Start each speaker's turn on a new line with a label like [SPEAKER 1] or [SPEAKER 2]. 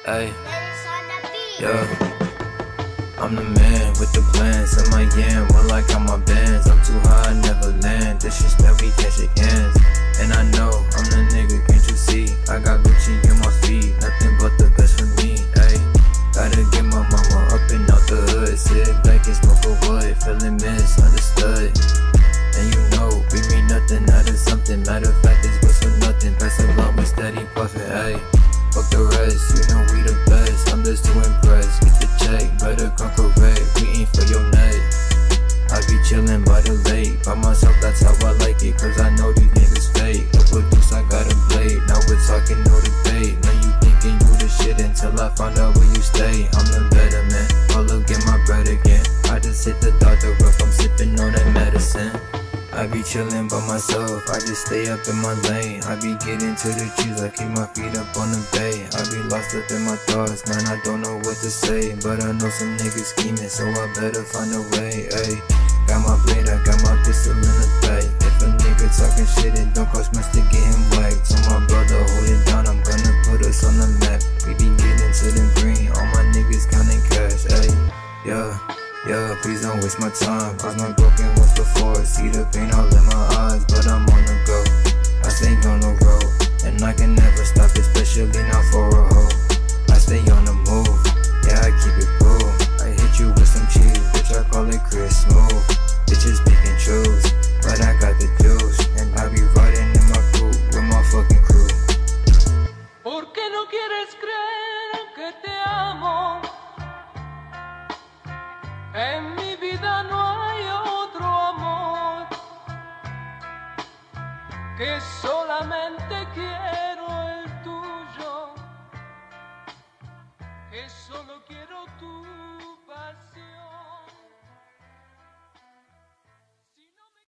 [SPEAKER 1] Ay, yeah. I'm the man with the plans in my yam. Well, I got my bands. I'm too high, I never land. Disrespect, we can't shake hands. And I know I'm the nigga, can't you see? I got Gucci in my feet, nothing but the best for me. Ay, gotta get my mama up and out the hood. Sit back and smoke a wood, feeling misunderstood. And you know, we mean nothing out of something. Matter of fact, this was for nothing. Pass a blunt with steady puffin'. Ay, fuck the rest, you know we the best. I'm just too impressed. Get the check, better come correct. We ain't for your neck. I be chillin' by the lake. By myself, that's how I like it. Cause I know these niggas fake. Up with this, I got a blade. Now we're talking, no debate. Now you thinking you the shit until I find out where you stay. I'm the better man. All up, get my bread again. I just hit the doctor up, I'm sippin' on that medicine. I be chillin' by myself, I just stay up in my lane. I be getting to the trees, I keep my feet up on the bay. I be lost up in my thoughts, man, I don't know what to say. But I know some niggas scheming, so I better find a way. Ay, got my blade, I got my pistol in the bag. If a nigga talking shit, it don't cost much to get him whacked. So my brother, hold it down, I'm gonna put us on the map. We be getting to the green, all my niggas counting cash. Ay, yeah. Yeah, please don't waste my time. I was not broken once before. See the pain all in my eyes, but I'm on the go. I stay on the road, and I can never stop, especially not for a hoe. I stay on the move, yeah, I keep it cool. I hit you with some cheese, bitch, I call it Chris Smooth. Bitches pick and choose, but I got the juice. And I be riding in my coupe with my fucking crew.
[SPEAKER 2] ¿Por qué no quieres creer que te amo? En mi vida no hay otro amor, que solamente quiero